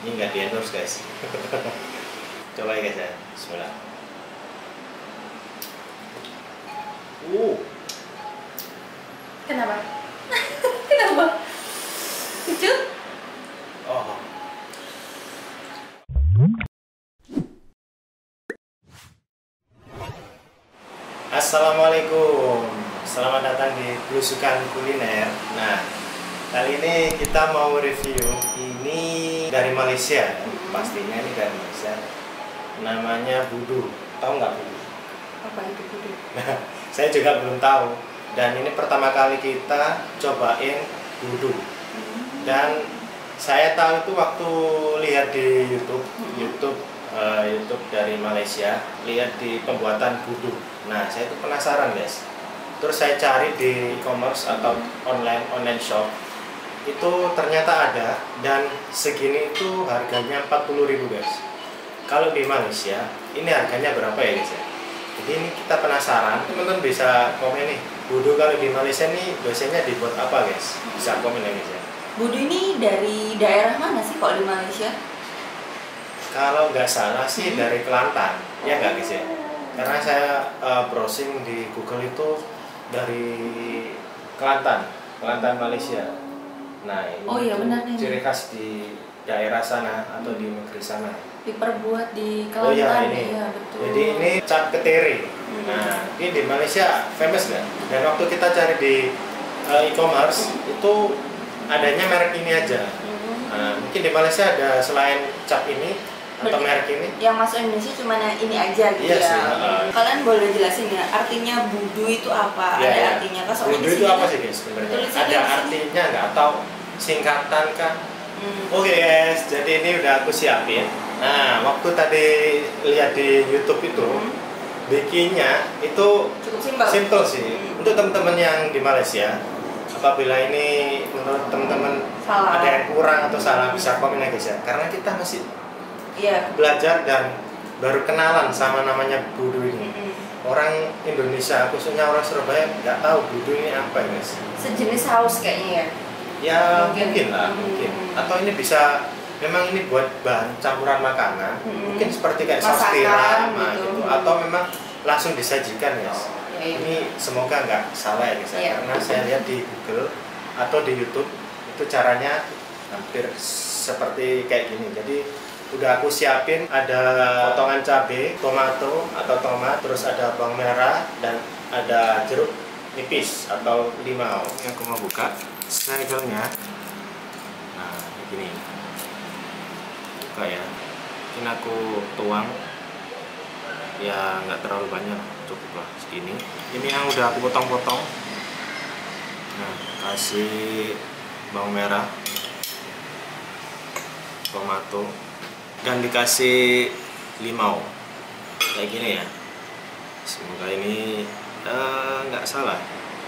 Ini nggak di endorse guys. Coba ya guys ya. Bismillah. Kenapa? Kenapa? Lucu? Oh. Assalamualaikum. Selamat datang di Belusukan Kuliner. Nah, kali ini kita mau review ini dari Malaysia. Pastinya ini dari Malaysia. Namanya Budu. Tahu nggak Budu? Apa itu Budu? Nah, saya juga belum tahu. Dan ini pertama kali kita cobain Budu. Dan saya tahu itu waktu lihat di YouTube dari Malaysia, lihat di pembuatan Budu. Nah, saya itu penasaran guys. Terus saya cari di e-commerce atau online shop. Itu ternyata ada dan segini itu harganya 40.000 guys. Kalau di Malaysia ini harganya berapa ya guys ya? Jadi ini kita penasaran. Teman-teman bisa komen nih, Budu kalau di Malaysia nih biasanya dibuat apa guys? Bisa komen ya guys ya. Budu ini dari daerah mana sih kok di Malaysia? Kalau nggak salah sih dari Kelantan, ya nggak guys ya? Karena saya browsing di Google itu dari Kelantan Malaysia. Nah ini Oh iya, benar nih. ciri khas di daerah sana atau di negeri sana. Diperbuat di Kelantan. Oh iya ini. Ya, betul. Jadi ini cap keteri. Nah ini di Malaysia famous nggak? Dan waktu kita cari di e-commerce itu adanya merek ini aja. Nah, mungkin di Malaysia ada selain cap ini atau merek ini. Yang masuk Indonesia cuma ini aja gitu Iya ya. sih, Kalian boleh jelasin ya artinya Budu itu apa? Ya, Ada ya. artinya kan? Soalnya Budu di itu sini apa kan sih guys sebenarnya? tulisannya Ada di sini. artinya nggak atau singkatan kah? Oke guys, jadi ini udah aku siapin. Nah, waktu tadi lihat di YouTube itu bikinnya itu Cukup simpel. simple sih. Untuk teman-teman yang di Malaysia, apabila ini menurut teman-teman Salah. ada yang kurang atau salah bisa komen ya guys ya. Karena kita masih Iya. belajar dan baru kenalan sama namanya Budu ini. Orang Indonesia, khususnya orang Surabaya, nggak tahu Budu ini apa ya guys. Sejenis saus kayaknya ya. Ya mungkin lah, mungkin. Atau ini bisa, memang ini buat bahan campuran makanan. Mungkin seperti kayak saus Masakan tiram gitu. gitu. Atau memang langsung disajikan guys. Ya, Ini semoga nggak salah ya guys ya. Iya. Karena saya lihat di Google atau di YouTube itu caranya hampir seperti kayak gini. Jadi udah aku siapin ada potongan cabai, tomato atau tomat, terus ada bawang merah dan ada jeruk nipis atau limau. Yang aku mau buka segelnya. Nah, begini. Buka ya. Mungkin aku tuang. Ya nggak terlalu banyak, cukup lah segini. Ini yang udah aku potong-potong. Nah, kasih bawang merah, tomato, dan dikasih limau kayak gini ya. Semoga ini nggak salah.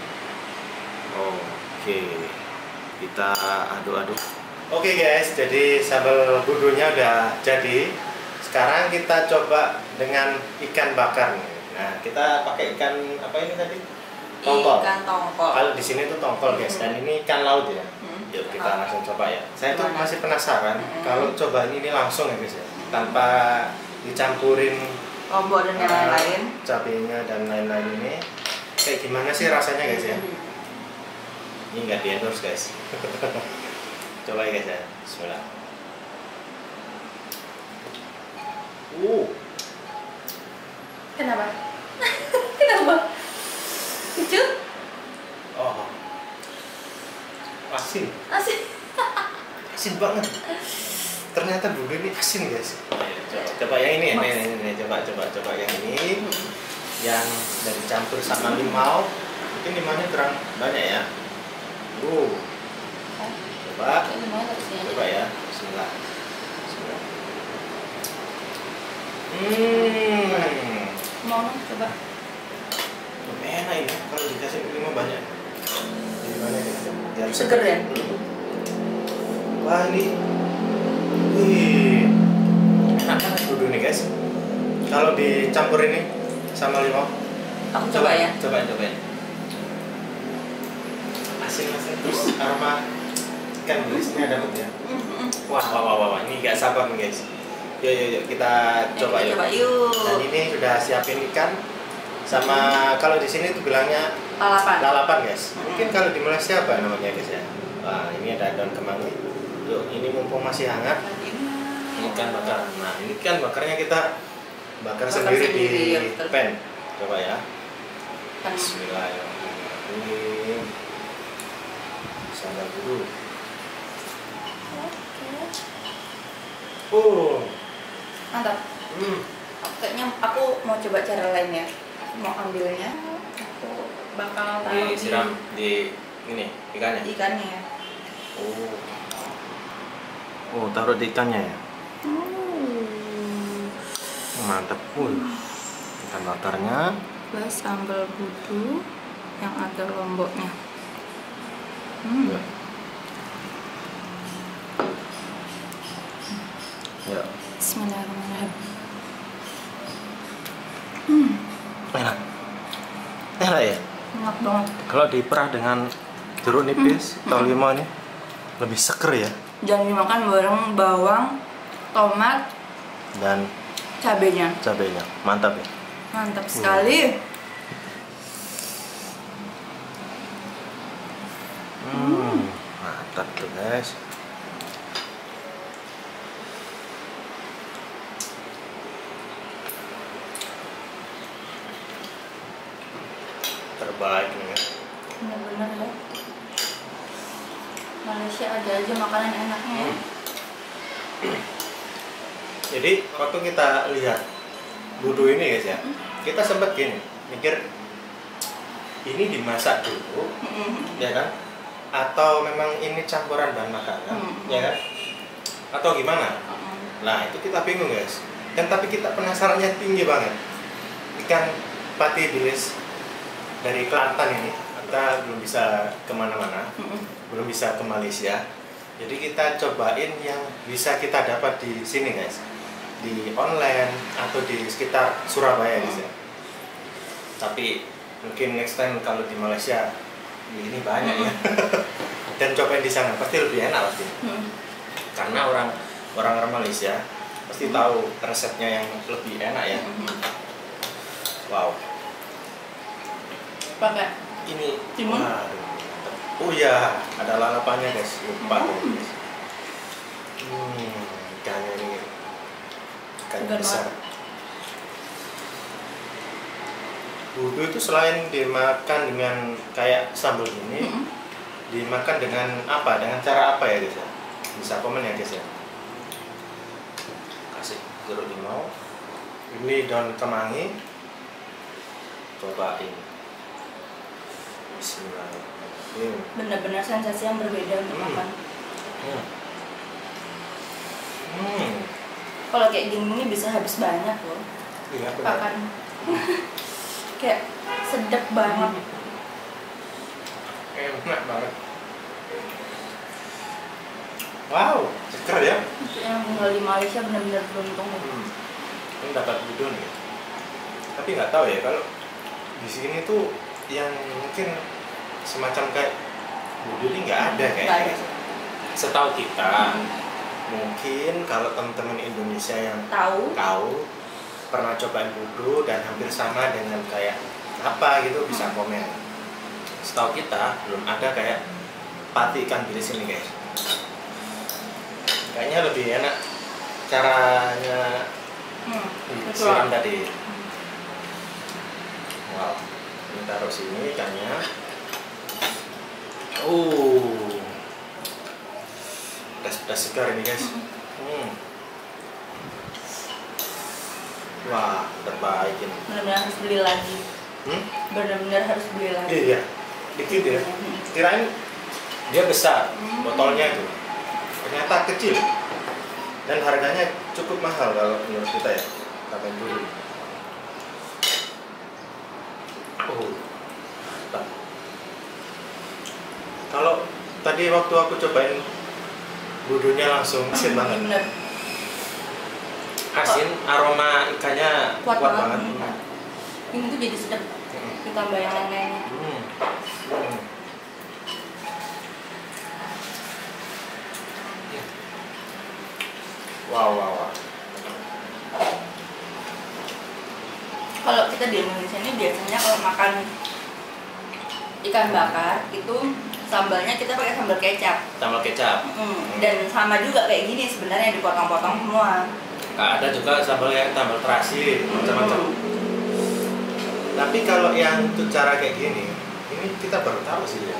Oke, kita aduk-aduk. Oke guys, jadi sambal budunya udah jadi. Sekarang kita coba dengan ikan bakar nih. Nah, kita pakai ikan apa ini tadi? Tongkol. Ikan tongkol. Kalau di sini tuh tongkol guys, dan ini ikan laut ya. Yuk kita langsung coba ya. Saya tuh Gimana? masih penasaran kalau coba ini langsung ya guys ya, tanpa dicampurin Lombok dan yang lain-lain. cabenya dan lain-lain ini. Kayak gimana sih rasanya guys ya? Ini nggak di endorse guys. Coba ya guys ya. Bismillah. Kenapa? Kenapa? Lucu? Oh, asin. Asin. Asin banget. Ternyata Budu ini asin guys. Coba yang ini, coba yang ini, yang dari campur sama limau. Mungkin limaunya kurang banyak ya. Coba ya. Bismillah. Mau coba? Enak ini kalau dikasih limau banyak. Gimana ya? Seger ya? Wah ini, wih, enak banget Budu nih guys. Kalau dicampur ini sama limau, Aku coba ya. Cobain. Asin terus aroma ikan bilisnya dapat ya. Wah, ini nggak nggak sabar nih guys. Yuk kita coba yuk. Yuk. Dan ini sudah siapin ikan sama kalau di sini tuh bilangnya lalapan guys. Mungkin kalau di Malaysia apa namanya guys ya? Wah, ini ada daun kemangi. Yuk, ini mumpung masih hangat. Ikan bakar. Nah, ini ikan bakarnya kita bakar sendiri di pan. Coba ya. Bismillahirrahmanirrahim. Sambal dulu. Mantap. Kayaknya aku mau coba cara lain ya. Mau ambilnya, aku bakal taruh disiram di ini ikannya. Ikannya. Taruh di ikannya ya. Mantap. Ikan bakarnya. Plus sambal budu yang ada lomboknya. Ya. Bismillahirrahmanirrahim. Enak ya? Enak banget. Kalau diperah dengan jeruk nipis atau limau ini lebih seger ya. Jangan dimakan bareng bawang, tomat, dan cabenya. Mantap ya. Mantap sekali. Mantap tuh guys. Terbaik nih ya. Bener-bener ya. Malaysia ada aja makanan enaknya ya. Jadi waktu kita lihat budu ini guys ya, kita sempat gini mikir ini dimasak dulu, ya kan? Atau memang ini campuran bahan makanan, ya kan? Atau gimana? Nah itu kita bingung guys. Dan tapi kita penasarannya tinggi banget. Ikan pati bilis dari Kelantan ini, kita belum bisa kemana-mana, belum bisa ke Malaysia. Jadi kita cobain yang bisa kita dapat di sini guys, di online atau di sekitar Surabaya guys ya. Tapi mungkin next time kalau di Malaysia ini banyak ya. Dan cobain di sana pasti lebih enak pasti. Karena orang Malaysia pasti tahu resepnya yang lebih enak ya. Wow. Pakai ini timun. Oh iya, ada lalapannya guys. Lupa guys. Ikannya ini ikan besar. Budu itu selain dimakan dengan kayak sambal ini, dimakan dengan apa? Dengan cara apa ya guys ya? Bisa komen ya guys ya. Kasih jeruk limau. Ini daun kemangi. Cobain. Bismillahirrahmanirrahim. Benar-benar sensasi yang berbeda untuk makan. Kalau kayak gini ini bisa habis banyak loh. Iya, makan. Kayak sedap banget. Enak banget. Wow, seger ya. Yang tinggal di Malaysia benar-benar beruntung. Ini dapat budu nih. Tapi nggak tahu ya kalau di sini tuh yang mungkin semacam kayak budu ini nggak ada kayaknya. Setahu kita, mungkin kalau teman-teman Indonesia yang tahu pernah cobain budu dan hampir sama dengan kayak apa gitu bisa komen. Setahu kita belum ada kayak pati ikan bilis ini guys. Kayaknya lebih enak caranya disiram tadi. Wow, ini taruh sini ikannya. Pedas-pedas segar ini guys. Wah, terbaik ini. Benar-benar harus beli lagi. Benar-benar harus beli lagi. Iya, dikit ya. Kirain dia besar, botolnya itu. Ternyata kecil. Dan harganya cukup mahal kalau menurut kita ya. Kapan dulu. Kalau tadi waktu aku cobain budunya langsung asin banget. Bener. Asin, aroma ikannya kuat banget. Ini tuh jadi sedap. Ditambah yang lain-lainnya. Wow, wow, wow. Kalau kita di Indonesia ini biasanya kalau makan ikan bakar itu sambalnya kita pakai sambal kecap. Sambal kecap. Dan sama juga kayak gini sebenarnya dipotong-potong semua. Nah, ada juga sambal yang sambal terasi, macam-macam. Tapi kalau yang untuk cara kayak gini, ini kita baru tahu sih ya.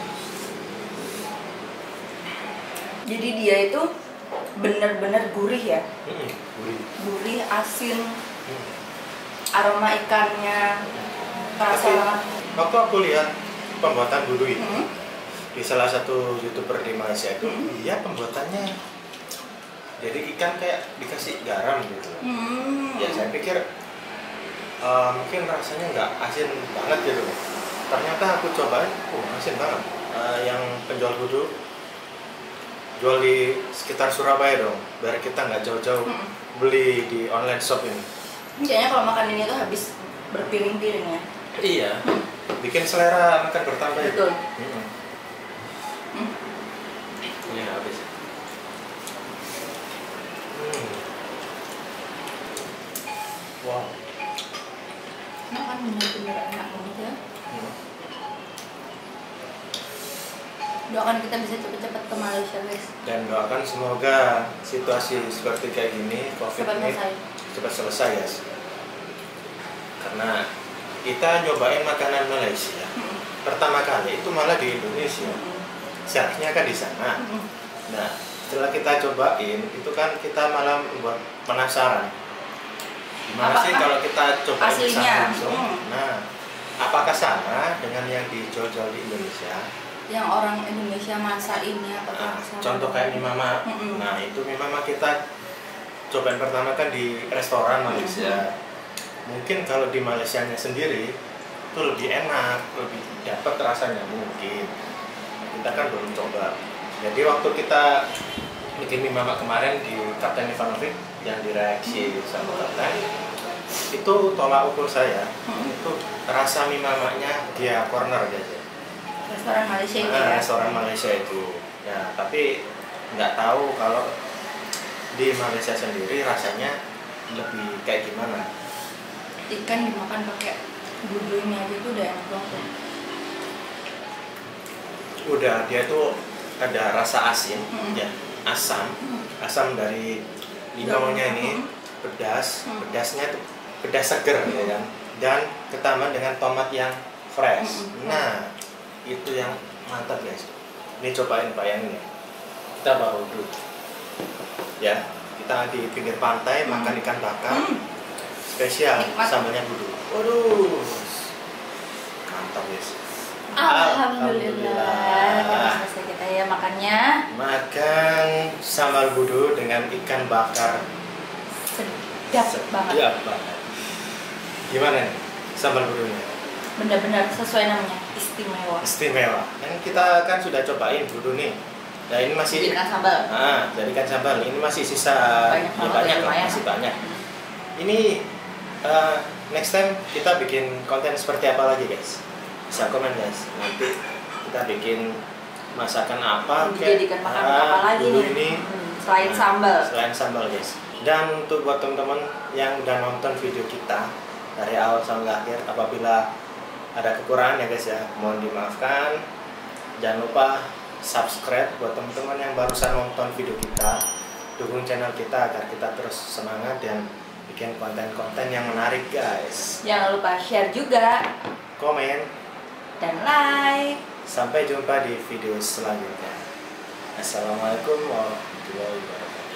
Jadi dia itu benar-benar gurih ya. Gurih. Gurih, asin, aroma ikannya terasa Tapi, banget. waktu aku lihat pembuatan budu ini di salah satu YouTuber di Malaysia itu, dia pembuatannya jadi ikan kayak dikasih garam gitu. Ya saya pikir mungkin rasanya nggak asin banget gitu. Ternyata aku cobain, asin banget. Yang penjual budu jual di sekitar Surabaya dong, biar kita nggak jauh-jauh beli di online shop ini. Kayaknya kalau makan ini tuh habis berpiring-piring ya. Iya, bikin selera makan bertambah. Betul. Ini habis. Wow. Makan benar-benar enak banget ya. Doakan kita bisa cepet-cepet ke Malaysia guys. Dan doakan semoga situasi seperti kayak gini, COVID ini cepat selesai guys. Karena kita nyobain makanan Malaysia pertama kali itu malah di Indonesia. Seharusnya kan di sana. Nah, setelah kita cobain itu kan kita malah membuat penasaran. Gimana sih kalau kita cobain di sana langsung? Nah, apakah sama dengan yang dijual-jual di Indonesia? Yang orang Indonesia masak ini apa contoh kayak mie mama. Nah, itu mie mama kita cobain pertama kan di restoran Malaysia. Mungkin kalau di Malaysianya sendiri itu lebih enak, lebih dapat rasanya mungkin. Kita kan belum coba. Jadi waktu kita bikin mie mama kemarin di Kapten Ivanovic yang direaksi sama Kapten, itu tolak ukur saya itu rasa mie mamanya dia corner aja. Restoran Malaysia itu ya? Restoran Malaysia itu. Ya, tapi nggak tahu kalau di Malaysia sendiri rasanya lebih kayak gimana. Ikan dimakan pakai budu ini aja tuh udah enak banget. Udah, dia tuh ada rasa asin, ya, asam dari limaunya ini, pedasnya tuh pedas seger ya kan, dan ketambahan dengan tomat yang fresh. Nah, itu yang mantap guys. Ini cobain bayangin ya. Kita baru duduk ya, kita di pinggir pantai makan ikan bakar spesial, sambalnya budu. Waduh, mantap guys. Alhamdulillah. Udah selesai kita ya makannya. Makan sambal budu dengan ikan bakar sedap banget. Sedap banget. Gimana nih sambal budunya? Benar-benar sesuai namanya, istimewa. Istimewa. Kan kita kan sudah cobain budu nih. Nah, ini masih jadikan sambal. Jadikan sambal. Ini masih sisa banyak lah, masih banyak. Ini next time kita bikin konten seperti apa lagi guys? Bisa komen guys. Nanti kita bikin masakan apa? Jadikan makan apa lagi nih? Ini selain sambal. Selain sambal guys. Dan untuk buat teman-teman yang udah nonton video kita dari awal sampai akhir, apabila ada kekurangan ya guys ya, mohon dimaafkan. Jangan lupa subscribe buat teman-teman yang barusan nonton video kita. Dukung channel kita agar kita terus semangat dan bikin konten-konten yang menarik guys. Jangan lupa share juga, komen, dan like. Sampai jumpa di video selanjutnya. Assalamualaikum warahmatullahi wabarakatuh.